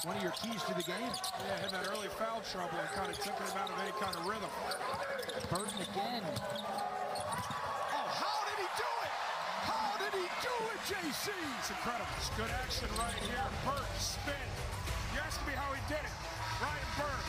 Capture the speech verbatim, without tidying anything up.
one of your keys to the game. Yeah, had that early foul trouble and kind of took him out of any kind of rhythm. Burton again. Oh, how did he do it? How did he do it, J C? It's incredible. It's good action right here. Burton spin. You asked me how he did it. Ryan Burton.